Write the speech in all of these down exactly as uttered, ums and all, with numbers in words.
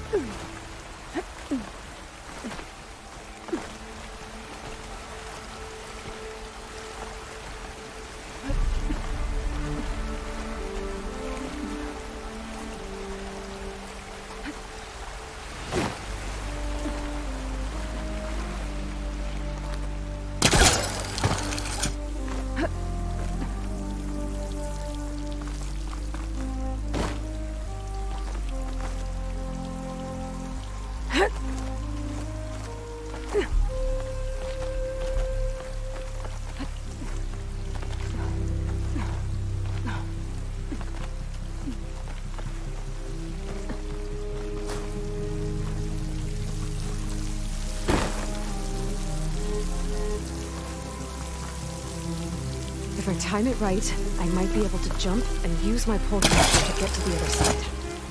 If I time it right, I might be able to jump and use my pole catcher to get to the other side.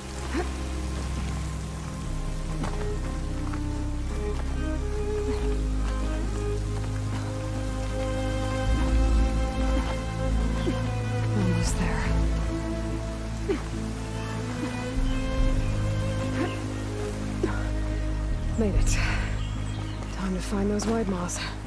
Almost there. Made it. Time to find those white moths.